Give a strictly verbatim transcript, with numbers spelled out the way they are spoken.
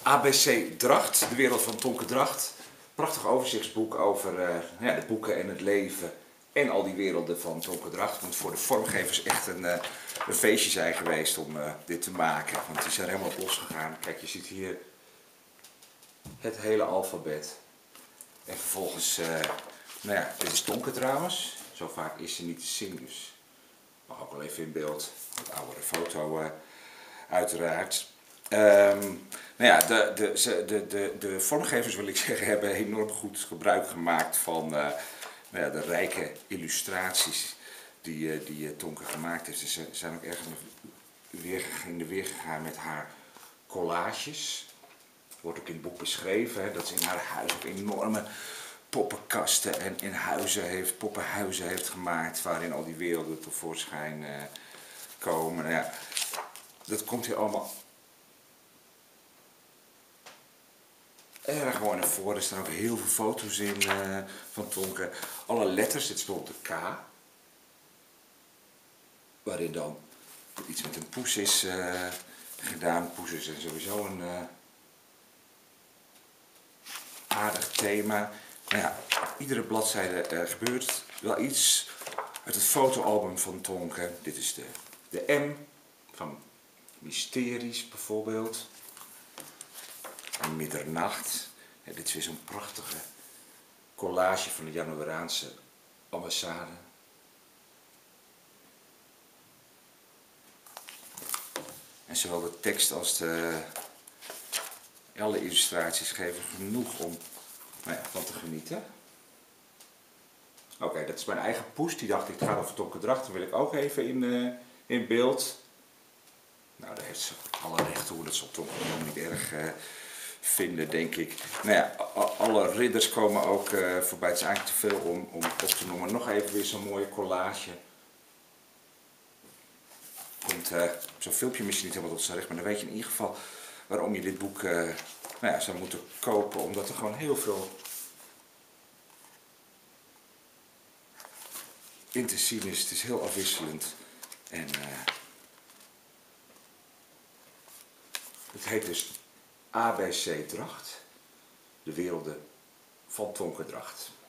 A B C Dracht, de wereld van Tonke Dracht. Prachtig overzichtsboek over uh, ja, de boeken en het leven en al die werelden van Tonke Dracht. Het moet voor de vormgevers echt een, uh, een feestje zijn geweest om uh, dit te maken. Want die zijn helemaal op losgegaan. Kijk, je ziet hier het hele alfabet. En vervolgens, uh, nou ja, dit is Tonke trouwens. Zo vaak is ze niet te zien, dus mag ook wel even in beeld. Een oudere foto uh, uiteraard. Um, nou ja, de, de, de, de, de vormgevers, wil ik zeggen, hebben enorm goed gebruik gemaakt van uh, nou ja, de rijke illustraties die, uh, die uh, Tonke gemaakt heeft. Ze zijn ook erg in de weer gegaan met haar collages. Wordt ook in het boek beschreven, hè, dat ze in haar huis ook enorme poppenkasten en in huizen heeft, poppenhuizen heeft gemaakt waarin al die werelden tevoorschijn uh, komen. Nou ja, dat komt hier allemaal erg mooi naar voren. Er staan ook heel veel foto's in uh, van Tonke. Alle letters, dit is bijvoorbeeld de K. Waarin dan iets met een poes is uh, gedaan. Poes is sowieso een uh, aardig thema. Nou ja, iedere bladzijde uh, gebeurt wel iets uit het fotoalbum van Tonke. Dit is de, de M van Mysteries bijvoorbeeld. En middernacht. Ja, dit is weer zo'n prachtige collage van de Januaraanse ambassade. En zowel de tekst als de alle illustraties geven genoeg om nou ja, van te genieten. Oké, okay, dat is mijn eigen poes. Die dacht, ik ga over Tonke Dracht. Dan wil ik ook even in, uh, in beeld. Nou, daar heeft ze alle rechten hoe. Dat zal Tonke helemaal niet erg uh, vinden, denk ik. Nou ja, alle ridders komen ook uh, voorbij. Het is eigenlijk te veel om, om op te noemen. Nog even weer zo'n mooie collage. Komt uh, zo'n filmpje misschien niet helemaal tot z'n recht, maar dan weet je in ieder geval waarom je dit boek uh, nou ja, zou moeten kopen. Omdat er gewoon heel veel in te zien is. Het is heel afwisselend. En uh, het heet dus A B C Dracht, de werelden van Tonke Dracht.